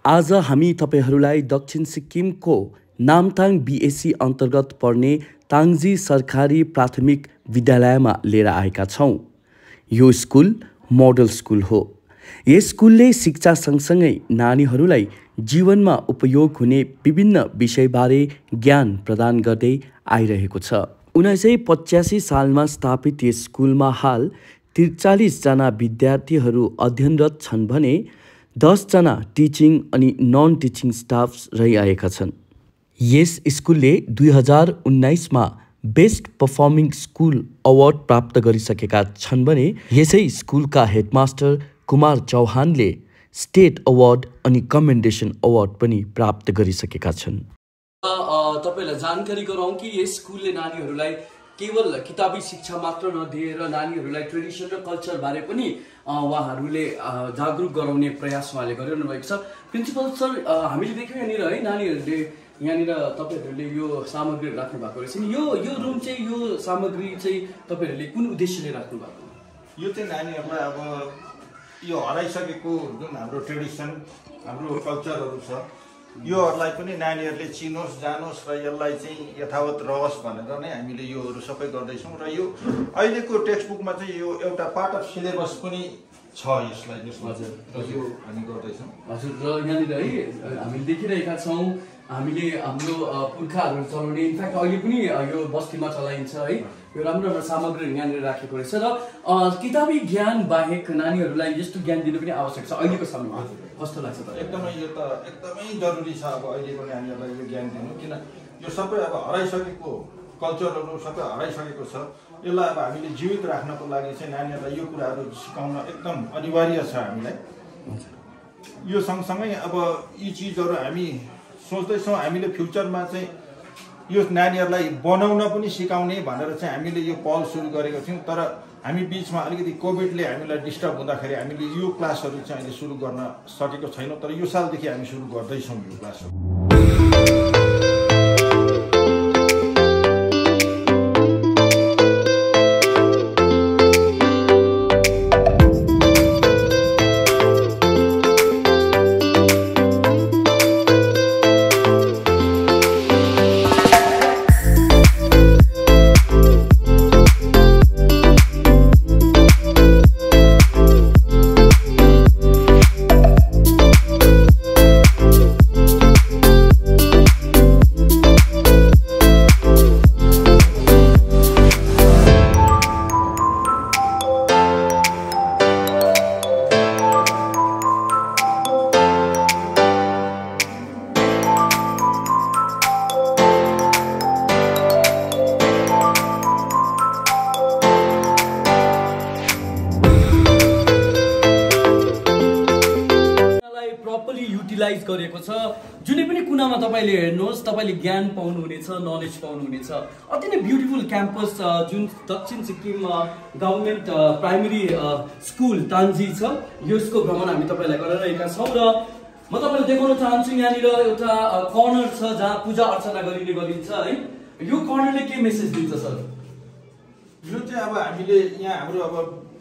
आज हामी तपाईहरूलाई दक्षिण सिक्किमको नामथाङ बीएससी अन्तर्गत पर्ने ताङजी सरकारी प्राथमिक विद्यालयमा लिएर आएका छौँ। यो स्कुल मोडल स्कुल हो। यस स्कुलले शिक्षा सँगसँगै नानीहरूलाई जीवनमा उपयोग हुने विभिन्न विषयबारे ज्ञान प्रदान गर्दै आइरहेको छ। 1985 सालमा स्थापित यस स्कुलमा हाल 43 जना विद्यार्थीहरू अध्ययनरत छन् भने 10 जना टिचिङ अनि नन टिचिङ स्टाफ रहिआएका छन्। यस स्कुलले 2019 मा बेस्ट परफर्मिङ स्कुल अवार्ड प्राप्त गरिसकेका छन् भने यसै स्कुलका हेडमास्टर कुमार चौहानले स्टेट अवार्ड अनि कमेन्डेसन अवार्ड पनि प्राप्त गरिसकेका छन्। तपाईलाई जानकारी गराउँ कि यस स्कुलले नानीहरूलाई केवल किताबी शिक्षा मात्र नदिएर नानीहरूलाई ट्रेडिसन र कल्चर बारे पनि उहाँहरूले जागरुक गराउने प्रयास उहाँले गरिरहनु भएको छ। प्रिन्सिपल सर, हामीले देख्यौँ यहाँनिर है नानीहरूले यहाँनिर तपाईहरूले यो सामग्रीहरू राख्नु भएको रहेछ नि। यो रुम चाहिँ यो सामग्री चाहिँ तपाईहरूले कुन उद्देश्यले राख्नु भएको? यो चाहिँ नानीहरूलाई अब यो हराइसकेको जुन हाम्रो ट्रेडिसन हाम्रो कल्चरहरू छ योहरूलाई पनि नानीहरूले चिनोस् जानोस् र यसलाई चाहिँ यथावत रहोस् भनेर नै हामीले योहरू सबै गर्दैछौँ। र यो अहिलेको टेक्स्ट बुकमा चाहिँ यो एउटा पार्ट अफ सिलेबस पनि छ यसलाई। हजुर, यो हामी गर्दैछौँ। हजुर, र यहाँनिर है हामीले देखिरहेका छौँ हामीले हाम्रो पुर्खाहरू चलाउने इनफ्याक्ट अहिले पनि यो बस्तीमा चलाइन्छ है। यो राम्रो राम्रो सामग्रीहरू यहाँनिर राखेको रहेछ र किताबी ज्ञान बाहेक नानीहरूलाई यस्तो ज्ञान दिनु पनि आवश्यक छ अहिलेको समयमा। कस्तो लाग्छ त? एकदमै यो त एकदमै जरुरी छ अब अहिलेको नानीहरूलाई यो ज्ञान दिनु, किन यो सबै अब हराइसकेको कल्चरहरू सबै हराइसकेको छ। यसलाई अब हामीले जीवित राख्नको लागि चाहिँ नानीहरूलाई यो कुराहरू सिकाउन एकदम अनिवार्य छ हामीलाई। यो सँगसँगै अब यी चिजहरू हामी सोच्दैछौँ हामीले फ्युचरमा चाहिँ यो नानीहरूलाई बनाउन पनि सिकाउने भनेर चाहिँ हामीले यो पहल सुरु गरेको थियौँ। तर हामी बिचमा अलिकति कोभिडले हामीलाई डिस्टर्ब हुँदाखेरि हामीले यो क्लासहरू चाहिँ अहिले सुरु गर्न सकेको छैनौँ। तर यो सालदेखि हामी सुरु गर्दैछौँ यो क्लासहरू। युटिलाइज गरेको छ। जुनै पनि कुनामा तपाईँले हेर्नुहोस् तपाईँले ज्ञान पाउनुहुनेछ, नलेज पाउनुहुनेछ। अति नै ब्युटिफुल क्याम्पस जुन दक्षिण Sikkim government primary school Tanji छ यसको भ्रमण हामी तपाईँलाई गरिरहेका छौँ। र म तपाईँलाई देखाउन चाहन्छु यहाँनिर एउटा कर्नर छ जहाँ पूजा अर्चना गरिने गरिन्छ है। यो कर्नरले के मेसेज दिन्छ सर? यो चाहिँ अब हामीले यहाँ हाम्रो अब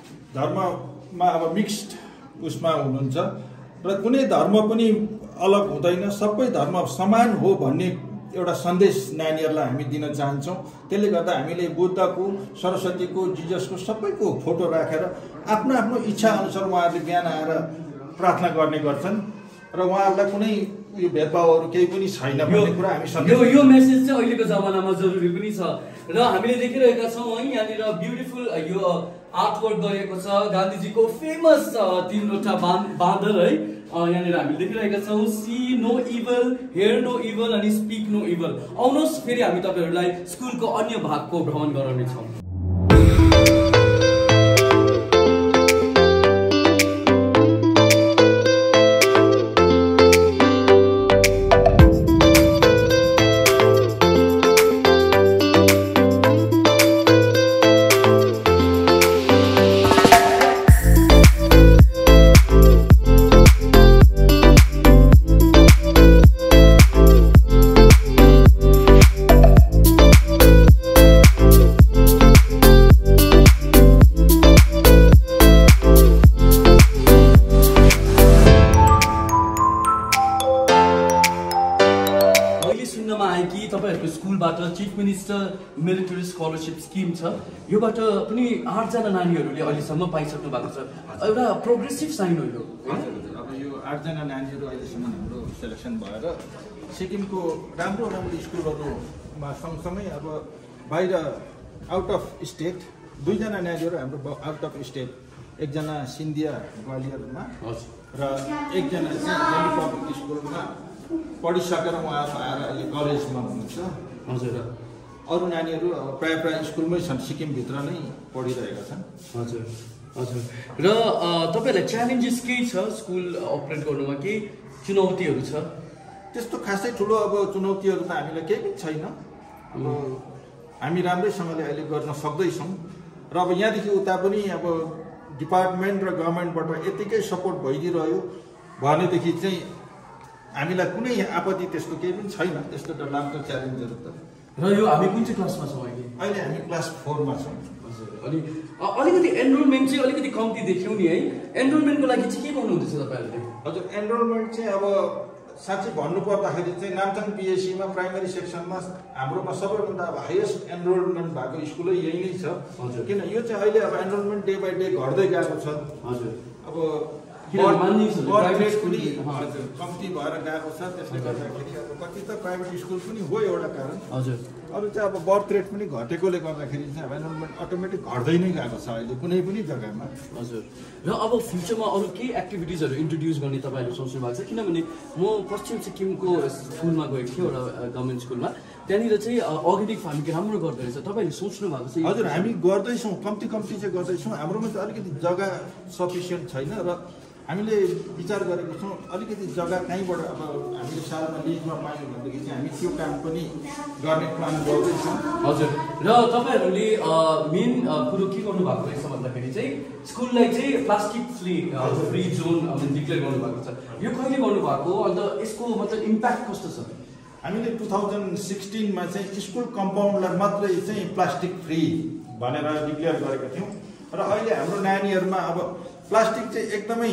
धर्ममा अब मिक्स्ड उसमा हुनुहुन्छ र कुनै धर्म पनि अलग हुँदैन, सबै धर्म समान हो भन्ने एउटा सन्देश नानीहरूलाई हामी दिन चाहन्छौँ। त्यसले गर्दा हामीले बुद्धको, सरस्वतीको, जिजसको सबैको फोटो राखेर आफ्नो आफ्नो इच्छा अनुसार उहाँहरूले बिहान आएर प्रार्थना गर्ने गर्छन् र उहाँहरूलाई कुनै यो भेदभावहरू केही पनि छैन भन्ने कुरा हामी यो मेसेज चाहिँ अहिलेको जमानामा जरुरी पनि छ। र हामीले देखिरहेका छौँ है यहाँनिर ब्युटिफुल यो आर्टवर्क गरेको छ गान्धीजीको फेमस 3वटा बाँदर है। यहाँनिर हामीले देखिरहेका छौँ see no evil, hear no evil अनि स्पिक नो इभल। आउनुहोस् फेरि हामी तपाईँहरूलाई स्कुलको अन्य भागको भ्रमण गराउनेछौँ। स्कुलबाट chief minister military scholarship scheme छ, योबाट पनि 8 जना नानीहरूले अहिलेसम्म पाइसक्नु भएको छ। एउटा प्रोग्रेसिभ साइन हो यो। अब यो 8 जना नानीहरू अहिलेसम्म हाम्रो सेलेक्सन भएर सिक्किमको राम्रो राम्रो स्कुलहरूमा सँगसँगै अब बाहिर आउट अफ स्टेट 2 जना नानीहरू हाम्रो आउट अफ स्टेट, एकजना सिन्धिया ग्वालियरमा र एकजना चाहिँ दिल्ली पब्लिक स्कुलमा पढिसकेर उहाँहरू आएर अहिले कलेजमा हुनुहुन्छ। हजुर। अरू नानीहरू अब प्रायः स्कुलमै छन्, सिक्किमभित्र नै पढिरहेका छन्। हजुर हजुर। र तपाईँहरूलाई च्यालेन्जेस केही छ स्कुल अपरेट गर्नुमा, केही चुनौतीहरू छ? त्यस्तो खासै ठुलो अब चुनौतीहरू त हामीलाई केही पनि छैन। अब हामी राम्रैसँगले अहिले गर्न सक्दैछौँ र अब यहाँदेखि उता पनि अब डिपार्टमेन्ट र गभर्मेन्टबाट यतिकै सपोर्ट भइदिइरह्यो भनेदेखि चाहिँ हामीलाई कुनै आपत्ति त्यस्तो केही पनि छैन। त्यस्तो डरलाग्दो च्यालेन्जहरू त। र यो हामी कुन चाहिँ क्लासमा छौँ अहिले? अहिले हामी क्लास 4 मा छौँ। हजुर। अनि अलिकति एनरोलमेन्ट चाहिँ अलिकति कम्ती देख्यौँ नि है, एनरोलमेन्टको लागि चाहिँ के गर्नुहुँदैछ तपाईँहरूले? हजुर, एनरोलमेन्ट चाहिँ अब साँच्चै भन्नुपर्दाखेरि चाहिँ नामथाङ पिएसीमा प्राइमेरी सेक्सनमा हाम्रोमा सबैभन्दा अब हाइएस्ट एनरोलमेन्ट भएको स्कुलै यही नै छ। किन यो चाहिँ अहिले अब एनरोलमेन्ट डे बाई डे घट्दै गएको छ। हजुर। अब कम्ती भएर गएको छ, त्यसले गर्दाखेरि अब कति त प्राइभेट स्कुल पनि हो एउटा कारण। हजुर। अरू चाहिँ अब बर्थ रेट पनि घटेकोले गर्दाखेरि चाहिँ अब एनरोलमेन्ट अटोमेटिक घट्दै नै गएको छ अहिले कुनै पनि जग्गामा। हजुर। र अब फ्युचरमा अरू केही एक्टिभिटिजहरू इन्ट्रोड्युस गर्ने तपाईँहरूले सोच्नु भएको छ? किनभने म पश्चिम सिक्किमको स्कुलमा गएको थिएँ, एउटा गभर्मेन्ट स्कुलमा, त्यहाँनिर चाहिँ अर्ग्यानिक फार्मिङ राम्रो गर्दो रहेछ, तपाईँहरूले सोच्नु भएको छ? हजुर, हामी गर्दैछौँ, कम्ती चाहिँ गर्दैछौँ। हाम्रोमा चाहिँ अलिकति जग्गा सफिसियन्ट छैन र हामीले विचार गरेको छौँ अलिकति जग्गा कहीँबाट अब हामीले सालमा लिजमा पायौँ भनेदेखि चाहिँ हामी त्यो काम पनि गर्ने प्लान गर्दैछौँ। हजुर। र तपाईँहरूले मेन कुरो के गर्नुभएको रहेछ भन्दाखेरि चाहिँ स्कुललाई चाहिँ प्लास्टिक फ्री जोन डिक्लेयर गर्नुभएको छ, यो कहिले गर्नुभएको? अन्त यसको मतलब इम्प्याक्ट कस्तो छ? हामीले 2016 मा चाहिँ स्कुल कम्पाउन्डलाई मात्रै चाहिँ प्लास्टिक फ्री भनेर डिक्लेयर गरेका थियौँ र अहिले हाम्रो नानीहरूमा अब प्लास्टिक चाहिँ एकदमै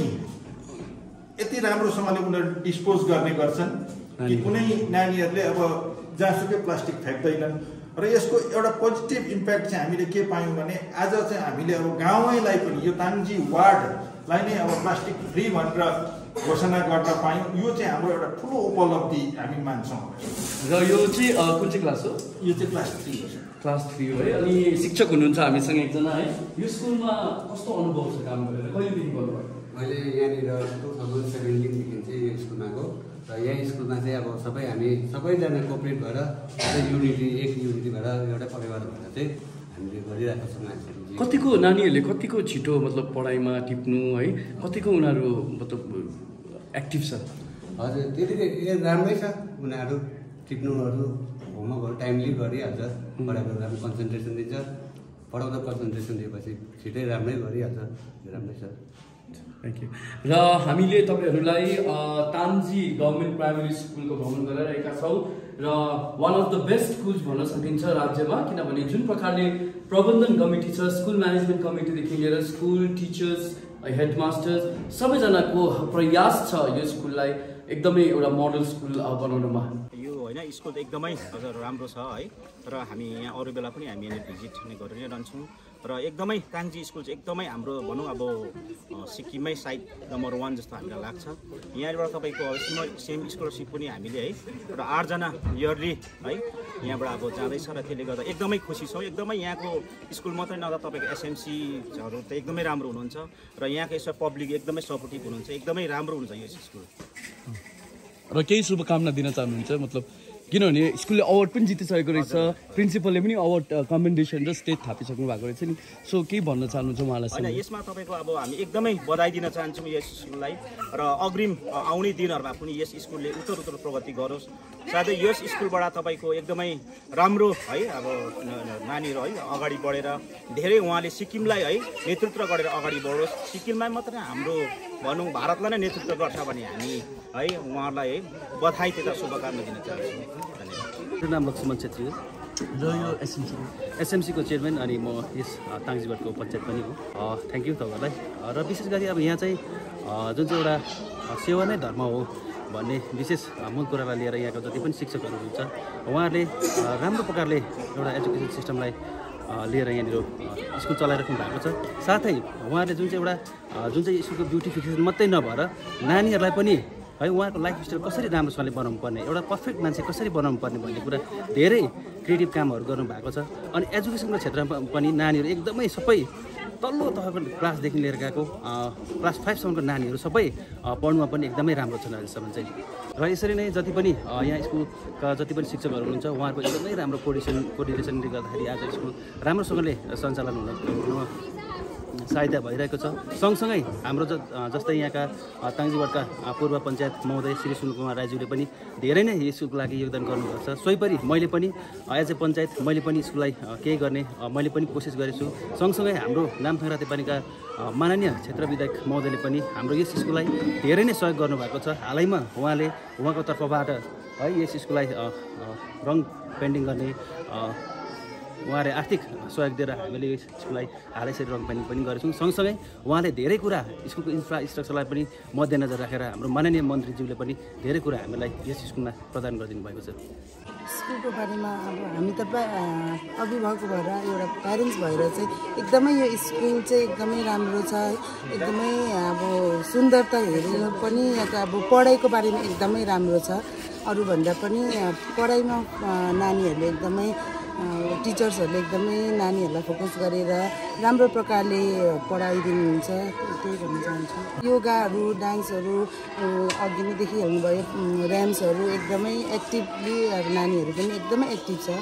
यति राम्रोसँगले उनीहरू डिस्पोज गर्ने गर्छन् कि कुनै नानीहरूले अब जहाँसुकै प्लास्टिक फ्याँक्दैनन् र यसको एउटा पोजिटिभ इम्प्याक्ट चाहिँ हामीले के पायौँ भने आज चाहिँ हामीले अब गाउँलाई पनि यो ताङजी वार्डलाई नै अब प्लास्टिक फ्री भनेर घोषणा गर्न पायौँ। यो चाहिँ हाम्रो एउटा ठुलो उपलब्धि हामी मान्छौँ। र यो चाहिँ कुन चाहिँ क्लास हो? यो चाहिँ क्लास 3 हो। क्लास 3 हो है। अनि शिक्षक हुनुहुन्छ हामीसँग एकजना है, यो स्कुलमा कस्तो अनुभव छ काम गरेर? कहिलेदेखि गर्नुभयो? मैले यहाँनिर 2017देखि चाहिँ यो स्कुलमा गयो र यहाँ स्कुलमा चाहिँ अब हामी सबैजना कोअपरेट भएर एक युनिटी भएर एउटै परिवार भएर चाहिँ हामीले गरिरहेको छौँ। मान्छेहरू कतिको नानीहरूले कतिको छिटो मतलब पढाइमा टिप्नु है, कतिको उनीहरू मतलब एक्टिभ छ? हजुर, त्यतिकै राम्रै छ। उनीहरू टिप्नुहरू होमवर्कहरू टाइमली गरिहाल्छ, पढाइको राम्रो कन्सन्ट्रेसन दिन्छ, पढाउँदा कन्सन्ट्रेसन दिएपछि छिटै राम्रै गरिहाल्छ, राम्रै छ। Thank you. र हामीले तपाईँहरूलाई तान्जी गभर्मेन्ट प्राइमेरी स्कुलको भ्रमण गराइरहेका छौँ र one of the best schools भन्न सकिन्छ राज्यमा, किनभने जुन प्रकारले प्रबन्धन कमिटी छ, स्कुल म्यानेजमेन्ट कमिटीदेखि लिएर स्कुल टिचर्स, हेडमास्टर्स सबैजनाको प्रयास छ यो स्कुललाई एकदमै एउटा मोडल स्कुल बनाउनमा। यो होइन स्कुल त एकदमै हजुर राम्रो छ है, र हामी यहाँ अरू बेला पनि हामी यहाँ भिजिट गरि नै रहन्छौँ र एकदमै ताङजी स्कुल चाहिँ एकदमै हाम्रो भनौँ अब सिक्किममै साइड नम्बर 1 जस्तो हामीलाई लाग्छ। यहाँबाट तपाईँको सेम स्कलरसिप पनि हामीले है र 8 जना इयरली है यहाँबाट अब जाँदैछ र त्यसले गर्दा एकदमै खुसी छौँ। एकदमै यहाँको स्कुल मात्रै नभएर तपाईँको एसएमसीहरू त एकदमै राम्रो हुनुहुन्छ र यहाँको यसो पब्लिक एकदमै सपोर्टिभ हुनुहुन्छ, एकदमै राम्रो हुन्छ यो स्कुल। र केही शुभकामना दिन चाहनुहुन्छ? मतलब किनभने स्कुलले अवार्ड पनि जितिसकेको रहेछ, प्रिन्सिपलले पनि अवार्ड कमेन्डेसन र स्टेट थापिसक्नु भएको रहेछ नि, सो केही भन्न चाहनुहुन्छ उहाँलाई? होइन, यसमा तपाईँको अब हामी एकदमै बधाई दिन चाहन्छौँ यस स्कुललाई र अग्रिम आउने दिनहरूमा पनि यस स्कुलले उत्तर प्रगति गरोस्। साथै यस स्कुलबाट तपाईँको एकदमै राम्रो है अब नानीहरू है अगाडि बढेर धेरै उहाँले सिक्किमलाई है नेतृत्व गरेर अगाडि बढोस्। सिक्किममा मात्रै हाम्रो भनौँ भारतलाई नै नेतृत्व गर्छ भने हामी है उहाँहरूलाई है बधाई तथा शुभकामना दिन चाहन्छौँ। मेरो नाम लक्ष्मण छेत्री हो र यो एसएमसीको चेयरम्यान अनि म यस ताङजीबाटको पञ्चायत पनि हो। थ्याङ्क यू तपाईँहरूलाई। र विशेष गरी अब यहाँ चाहिँ जुन चाहिँ एउटा सेवा नै धर्म हो भन्ने विशेष मूल कुरालाई लिएर यहाँको जति पनि शिक्षकहरू हुनुहुन्छ उहाँहरूले राम्रो प्रकारले एउटा एजुकेसन सिस्टमलाई लिएर यहाँनिर स्कुल चलाइराख्नु भएको छ। साथै उहाँहरूले जुन चाहिँ स्कुलको ब्युटिफिकेसन मात्रै नभएर नानीहरूलाई पनि है उहाँको लाइफस्टाइल कसरी राम्रोसँगले बनाउनु पर्ने, एउटा पर्फेक्ट मान्छे कसरी बनाउनु पर्ने भन्ने कुरा धेरै क्रिएटिभ कामहरू गर्नुभएको छ। अनि एजुकेसनको क्षेत्रमा पनि नानीहरू एकदमै सबै तल्लो तहको क्लासदेखि लिएर गएको क्लास 5 सम्मको नानीहरू सबै पढ्नुमा पनि एकदमै राम्रो छन् अहिलेसम्म चाहिँ। र यसरी नै जति पनि यहाँ स्कुलका जति पनि शिक्षकहरू हुनुहुन्छ उहाँहरूको एकदमै राम्रो कोर्डिनेसनले गर्दाखेरि आज स्कुल राम्रोसँगले सञ्चालन हुन सहायता भइरहेको छ। सँगसँगै हाम्रो जस्तै यहाँका ताङजीवाडका पूर्व पञ्चायत महोदय श्री सुनिल कुमार राईज्यूले पनि धेरै नै यस स्कुलको लागि योगदान गर्नुभएको छ। सोहीपरि मैले पनि एज ए पञ्चायत मैले पनि स्कुललाई केही गर्ने मैले पनि कोसिस गरेछु। सँगसँगै हाम्रो नामथाङ रातेपानीका माननीय क्षेत्र विधायक महोदयले पनि हाम्रो यस स्कुललाई धेरै नै सहयोग गर्नुभएको छ। हालैमा उहाँको तर्फबाट है यस स्कुललाई रङ पेन्टिङ गर्ने उहाँले आर्थिक सहयोग दिएर हामीले यस स्कुललाई हालै यसरी रङ पेन्टिङ पनि गरेछौँ। सँगसँगै उहाँले धेरै कुरा स्कुलको इन्फ्रास्ट्रक्चरलाई पनि मध्यनजर राखेर हाम्रो माननीय मन्त्रीज्यूले पनि धेरै कुरा हामीलाई यस स्कुलमा प्रदान गरिदिनु भएको छ। स्कुलको बारेमा अब हामी त अभिभावक भएर एउटा प्यारेन्ट्स भएर चाहिँ एकदमै यो स्कुल चाहिँ एकदमै राम्रो छ, एकदमै अब सुन्दरता हेरेर पनि अब पढाइको बारेमा एकदमै राम्रो छ। अरूभन्दा पनि पढाइमा नानीहरूले एकदमै टिचर्सहरूले एकदमै नानीहरूलाई फोकस गरेर राम्रो प्रकारले पढाइदिनुहुन्छ, त्यही भन्न चाहन्छु। योगाहरू डान्सहरू अघि नैदेखि हेर्नुभयो, ऱ्याम्सहरू एकदमै एक्टिभली अब नानीहरू पनि एकदमै एक्टिभ छ।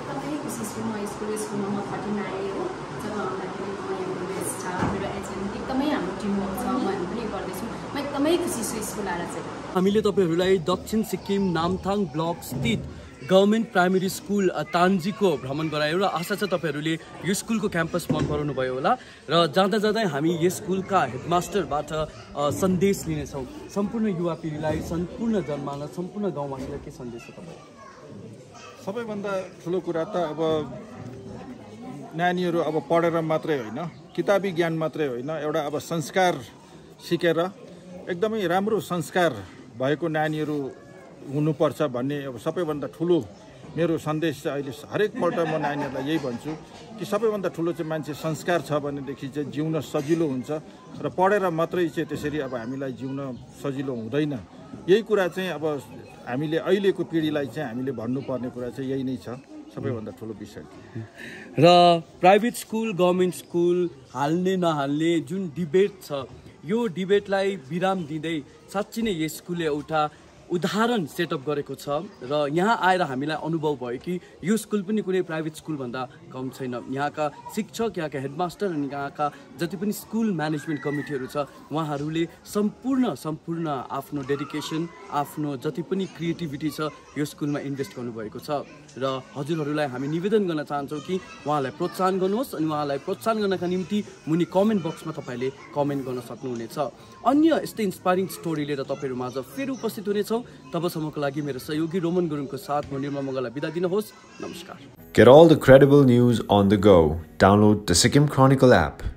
हामीले तपाईँहरूलाई दक्षिण सिक्किम नामथाङ ब्लक स्थित गभर्मेन्ट प्राइमेरी स्कुल तान्जीको भ्रमण गरायौँ र आशा छ तपाईँहरूले यो स्कुलको क्याम्पस मन पराउनु भयो होला। र जाँदा जाँदै हामी यस स्कुलका हेडमास्टरबाट सन्देश लिनेछौँ। सम्पूर्ण युवा पिँढीलाई, सम्पूर्ण जनमानस, सम्पूर्ण गाउँवासीलाई के सन्देश छ तपाईँ? सबैभन्दा ठुलो कुरा त अब नानीहरू अब पढेर मात्रै होइन, किताबी ज्ञान मात्रै होइन, एउटा अब संस्कार सिकेर एकदमै राम्रो संस्कार भएको नानीहरू हुनुपर्छ भन्ने अब सबैभन्दा ठुलो मेरो सन्देश चाहिँ अहिले हरेकपल्ट म नानीहरूलाई यही भन्छु कि सबैभन्दा ठुलो चाहिँ मान्छे संस्कार छ भनेदेखि चाहिँ जिउन सजिलो हुन्छ र पढेर मात्रै चाहिँ त्यसरी अब हामीलाई जिउन सजिलो हुँदैन। यही कुरा चाहिँ अब हामीले अहिलेको पिँढीलाई चाहिँ हामीले भन्नुपर्ने कुरा चाहिँ यही नै छ, सबैभन्दा ठुलो विषय। र प्राइभेट स्कुल गभर्मेन्ट स्कुल हाल्ने नहाल्ने जुन डिबेट छ, यो डिबेटलाई विराम दिँदै साँच्चै नै यस स्कुलले एउटा उदाहरण सेटअप गरेको छ र यहाँ आएर हामीलाई अनुभव भयो कि यो स्कुल पनि कुनै प्राइभेट स्कुलभन्दा कम छैन। यहाँका शिक्षक, यहाँका हेडमास्टर अनि यहाँका जति पनि स्कुल म्यानेजमेन्ट कमिटीहरू छ उहाँहरूले सम्पूर्ण आफ्नो डेडिकेसन, आफ्नो जति पनि क्रिएटिभिटी छ यो स्कुलमा इन्भेस्ट गर्नुभएको छ। र हजुरहरूलाई हामी निवेदन गर्न चाहन्छौँ कि उहाँलाई प्रोत्साहन गर्नुहोस् अनि उहाँलाई प्रोत्साहन गर्नका निम्ति मुनि कमेन्ट बक्समा तपाईँले कमेन्ट गर्न सक्नुहुनेछ। अन्य यस्तै इन्सपायरिङ स्टोरी लिएर तपाईँहरूमाझ फेरि उपस्थित हुनेछौँ। तबसम्मको लागि मेरो सहयोगी रोमन गुरुङको साथ म निर्मल मङ्गललाई बिदा दिनुहोस्। नमस्कार। Get all the credible news on the go. Download the Sikkim Chronicle app.